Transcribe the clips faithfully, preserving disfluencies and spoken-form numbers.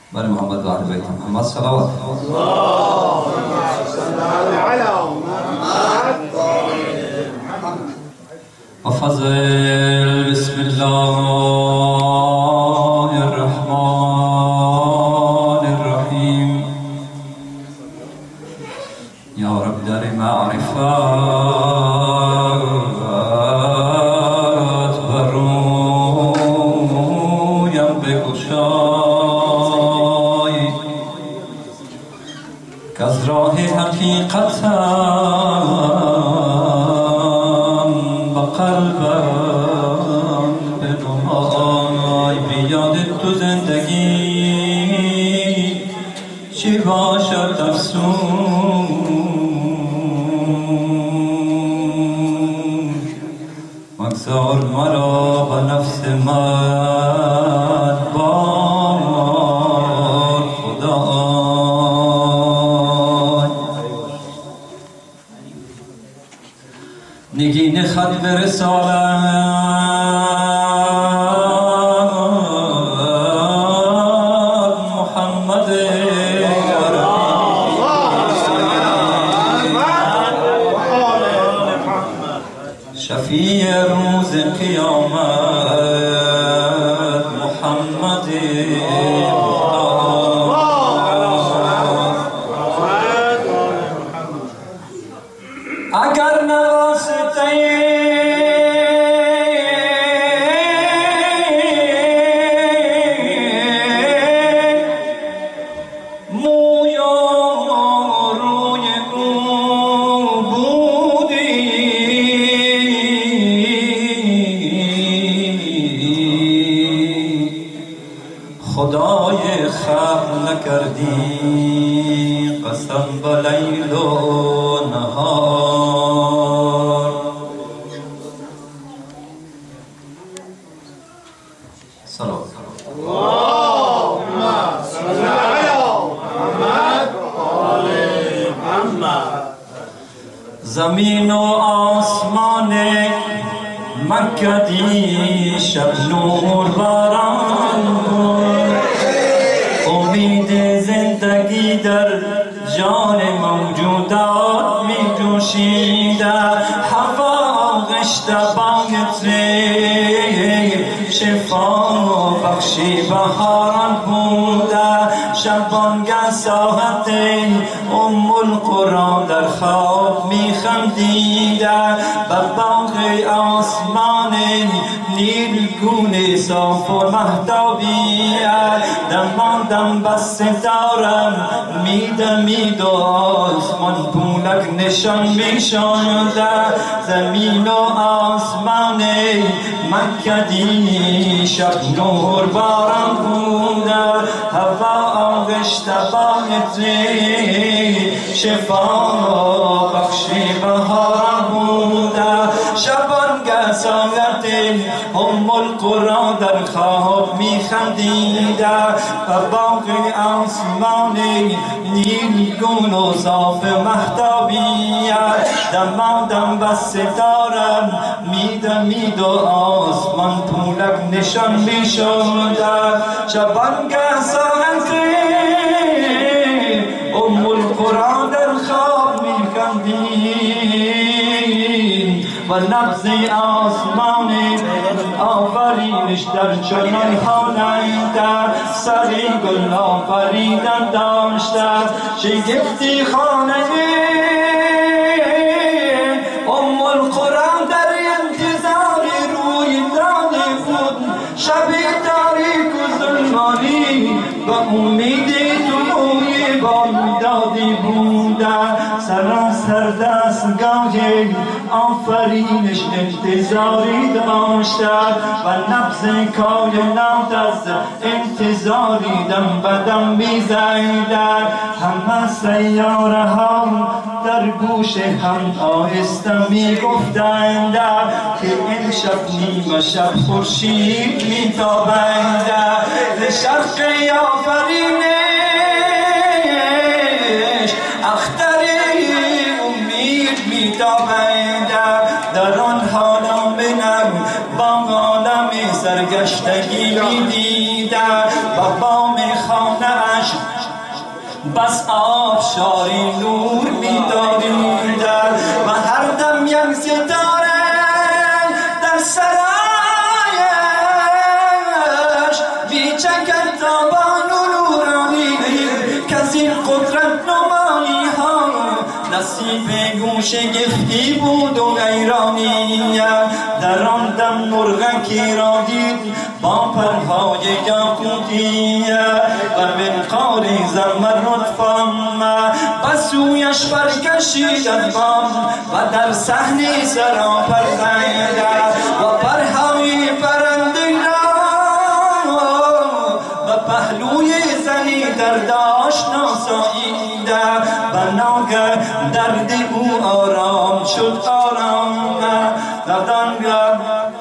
بر محمد و اهل بیت محمد صلوات. اللهم صل علی محمد و فضل. بسم الله الرحمن الرحیم. یا رب در معرفت بر رویم بگشای که از راه حقیقتم به قلبم بنمای. بیاد تو زندگی چی باشد افسون، مگذار مرا به نفس من بار خدای. نگین خط برسالم محمد شفیع روز قیامت محمد اگر نواسطه موی و روی او بودی، خدای خلق نکردی قسم به لیل و نهار. صلوات. اللهم صل علی محمد آل محمد. زمین و آسمان مکه دی شب نور باران بود، امید زندگی در جان موجودات می جوشیده، هوا آغشت بانت شفا بخشی بهاران بوده. شبانگه ساحت ام القرآن در خواب می خندیده، به باغ آسمان نیلگون صاف و مهتابیه. دمان دم بس ستارم میدمید و آسمان پولک نشان می شده. زمین و آسمان مکه دی شب نور باران بوده، هوا آغشت بایت شفا بخشی بهاران بوده. شبانگه ساعت ام القرآن در خواب می خندیده، و باغ آسمان نیلگون و صاف مهتابیت. دمادم بس ستارم میدمید و آسمان پولک نشان می شده. شبانگه ساعت ام القرآن در خواب می خندید، و نبض آسمان آفرینش در چنان خانه سری گل آفریدن داشته. شگفتی خانه ام القرآن در انتظار روی داده بود، شبی تاریک و ظلمانی و امید طلوع بامدادی بوده. سراسر دستگاه آفرینش انتظاری داشته، و نبض کائنات از انتظاری دم بدم میزیده. همه سیاره ها در گوش هم آهسته میگفتند که این شب نیمه شب خورشید میتابند. شرق آفرینش اختر امید میتابند. در آن حالا منم با عالم سرگشتگی میدیدم، با بام خانه اش بس آبشاری نور می‌داریدن و هر دم یک ستاره در سرایش می‌چکد تا با نورانی که از این قدرت نمایی ها نصیب گوش گفتی بود و غیرانی. در آن دم مرغکی را دید با پرهای یاقوتی و منقار زمرد فام و سویش برکشید از بام و در صحنه سراپرده و پرهای پرنده را و پهلوی زنی در داشت ناساییده و ناگه درد او آرام شد آرام دادانگاه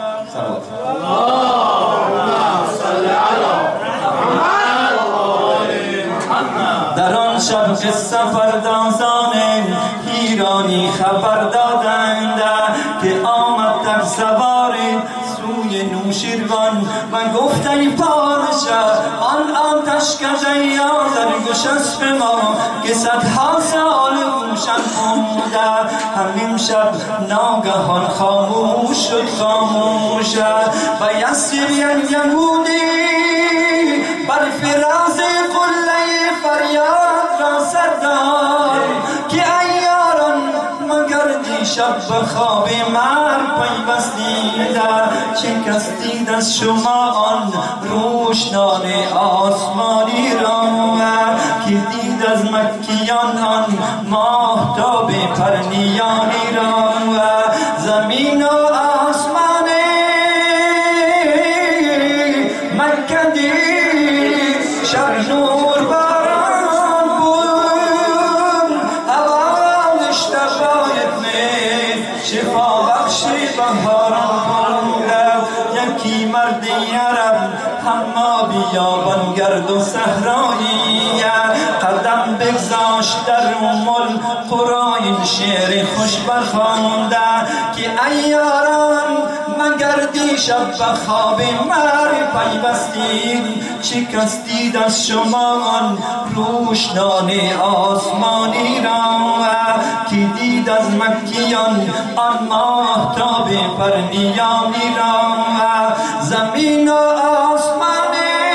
در آن شب قصه پردازان ایرانی خبر دادند که آمد در سوار سوی نوشیروان و گفت ای پادشاه آن آتش کده یادر گشست به ما که صدها سال روشن بوده همین شب ناگهان خاموش شد خاموش و یسیر یک یهودی بر فراز قله فریاد را سردار که ای یاران مگر دیشب به خواب مرگ پیوستیده شکستید از شما آن روشنان آسمانی را که دید از مکیان آن ماهتاب پرنیانی را زمین و آسمان مکه دید شب نور باران بود هوایش تبایت مید شفا بخشی بهاران بود یکی مرد عرب اما بیابان گرد و صحرایی قدم بگذاشت در ام القری این شعر خوش برخوانده که ای یاران مگر دیشب به خواب مرگ پیوستید شکستید از شما آن روشنان آسمانی را که دید از مکیان آن ماهتاب پرنیانی را زمین و آسمان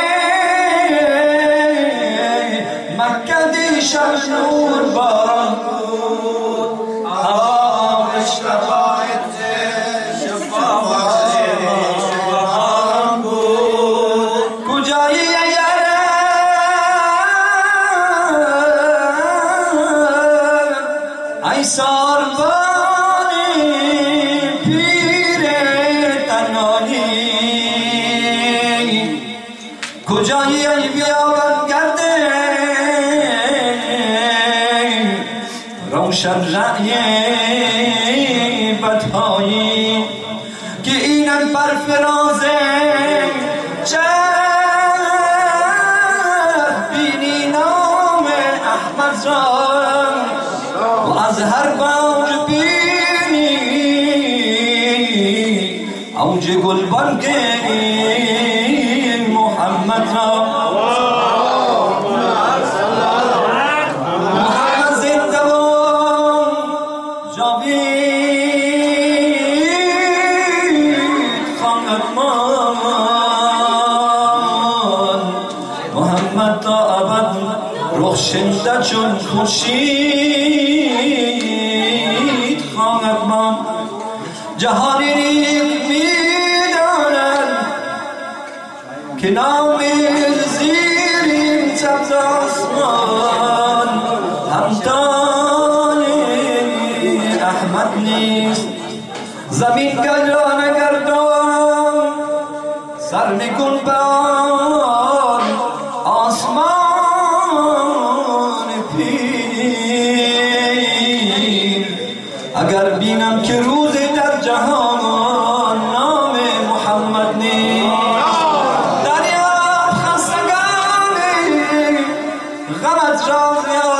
مکه دیشب نور باران بود هوایش ربایت شفا بهاران بود کجایی ای عرب ای ساربانی پیر تنانی کجایی ای بیابان گرده روشن رأی بدهایی که اینم بر فرازه چرخ بینی نام احمد را و از هر باج بینی اوج گلبانگ محمد را محمد زنده و جاوید خانمان محمد تا ابد رخشنده چون خورشید خانمان جهانی نیک می‌دانند که نام زیر این سبز آسمان همتای احمد نیست زمین گجا نگردان سر میکن بان آسمان پیر اگر بینم که روزی در جهان نام محمد نیست غمت راضی